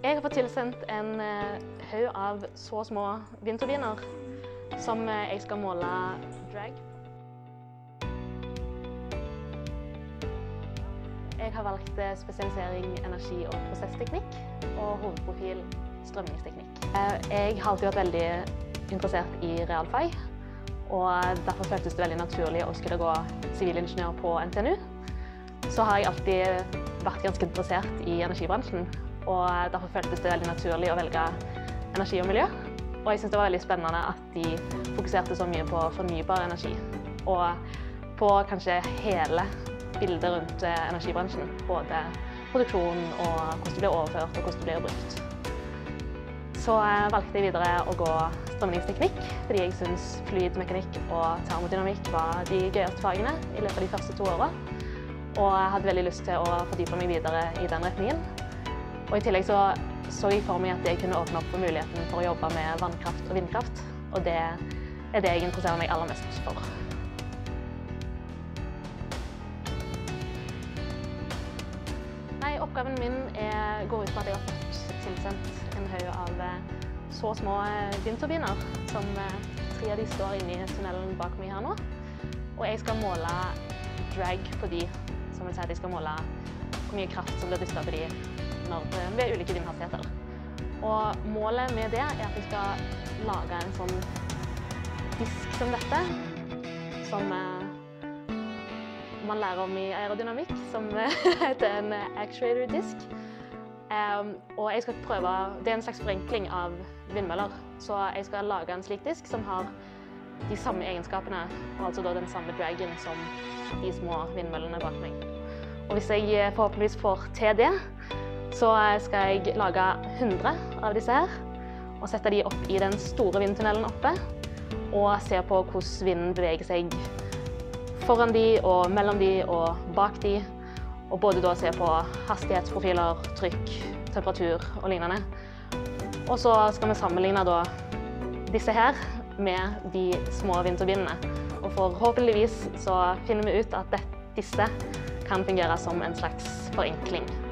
Jeg har fått tilsendt en haug av så små vindturbiner som jeg skal måle drag. Jeg har valgt spesialisering energi- og prosessteknikk og hovedprofil strømningsteknikk. Jeg har alltid vært veldig interessert i realfag, og derfor føltes det veldig naturlig å skulle gå sivilingeniør på NTNU. Så har jeg alltid vært ganske interessert i energibransjen, og derfor føltes det veldig naturlig å velge energi og miljø. Og jeg synes det var veldig spennende at de fokuserte så mye på fornybar energi, og på kanskje hele bildet rundt energibransjen, både produksjon og hvordan det blir overført og hvordan det blir brukt. Så valgte jeg videre å gå strømningsteknikk, fordi jeg synes fluidmekanikk og termodynamikk var de gøyeste fagene i løpet av de første 2 årene. Og jeg hadde veldig lyst til å fordype meg videre i den retningen. Og i tillegg så jeg for meg at jeg kunne åpne opp for muligheten for å jobbe med vannkraft og vindkraft, og det er det jeg interesserer meg aller mest for. Nei, oppgaven min går ut på at jeg har fått tilsendt en haug av så små vindturbiner, som 3 av de står inne i tunnelen bak meg her nå. Og jeg skal måle drag på de, som vil si at jeg skal måle hvor mye kraft som blir dystet på de ved ulike vindhastigheter. Og målet med det er at jeg skal lage en sånn disk som dette, som man lærer om i aerodynamikk, som heter en actuator-disk. Og jeg skal prøve, det er en slags forenkling av vindmøller, så jeg skal lage en slik disk som har de samme egenskapene, og altså da den samme dragen som de små vindmøllene bak meg. Og hvis jeg forhåpentligvis får til det, så skal jeg lage 100 av disse her, og sette de opp i den store vindtunnelen oppe, og se på hvordan vinden beveger seg foran de, og mellom de, og bak de, og både da se på hastighetsprofiler, trykk, temperatur og lignende. Og så skal vi sammenligne da disse her med de små vindturbinene, og forhåpentligvis så finner vi ut at disse kan fungere som en slags forenkling.